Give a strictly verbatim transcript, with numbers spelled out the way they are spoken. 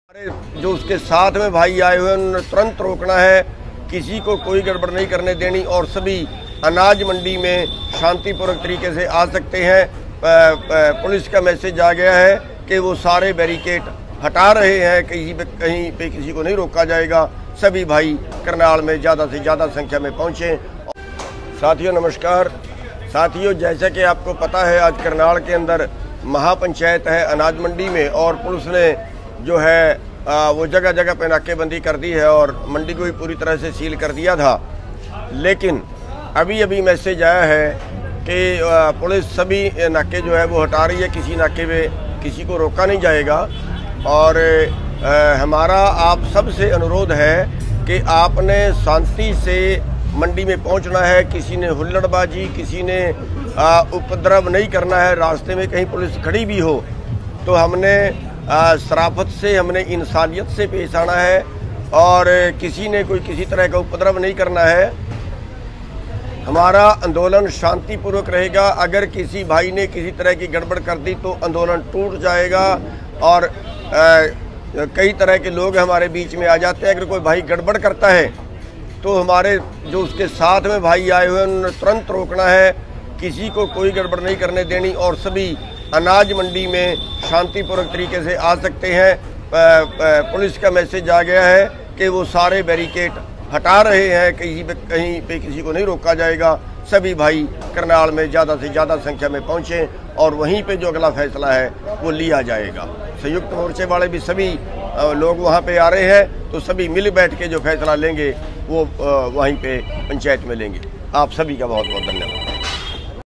जो उसके साथ में भाई आए हुए उन्होंने तुरंत रोकना है, किसी को कोई गड़बड़ नहीं करने देनी और सभी अनाज मंडी में शांतिपूर्वक तरीके से आ सकते हैं। पुलिस का मैसेज आ गया है कि वो सारे बैरिकेड हटा रहे हैं, कहीं पे कहीं पे किसी को नहीं रोका जाएगा। सभी भाई करनाल में ज़्यादा से ज़्यादा संख्या में पहुँचें। साथियों नमस्कार। साथियों, जैसा कि आपको पता है आज करनाल के अंदर महापंचायत है अनाज मंडी में, और पुलिस ने जो है आ, वो जगह जगह पे नाकेबंदी कर दी है और मंडी को भी पूरी तरह से सील कर दिया था। लेकिन अभी अभी मैसेज आया है कि पुलिस सभी नाके जो है वो हटा रही है, किसी नाके पे किसी को रोका नहीं जाएगा। और आ, हमारा आप सब से अनुरोध है कि आपने शांति से मंडी में पहुंचना है। किसी ने हुल्लड़बाजी, किसी ने आ, उपद्रव नहीं करना है। रास्ते में कहीं पुलिस खड़ी भी हो तो हमने शराफत से, हमने इंसानियत से पेश आना है और किसी ने कोई किसी तरह का उपद्रव नहीं करना है। हमारा आंदोलन शांतिपूर्वक रहेगा। अगर किसी भाई ने किसी तरह की गड़बड़ कर दी तो आंदोलन टूट जाएगा और आ, कई तरह के लोग हमारे बीच में आ जाते हैं। अगर कोई भाई गड़बड़ करता है तो हमारे जो उसके साथ में भाई आए हुए उन्होंने तुरंत रोकना है, किसी को कोई गड़बड़ नहीं करने देनी और सभी अनाज मंडी में शांतिपूर्वक तरीके से आ सकते हैं। पुलिस का मैसेज आ गया है कि वो सारे बैरिकेड हटा रहे हैं, कहीं पे कहीं पे किसी को नहीं रोका जाएगा। सभी भाई करनाल में ज़्यादा से ज़्यादा संख्या में पहुँचें और वहीं पे जो अगला फैसला है वो लिया जाएगा। संयुक्त मोर्चे वाले भी सभी लोग वहाँ पे आ रहे हैं, तो सभी मिल बैठ के जो फैसला लेंगे वो वहीं पे पंचायत में लेंगे। आप सभी का बहुत बहुत धन्यवाद।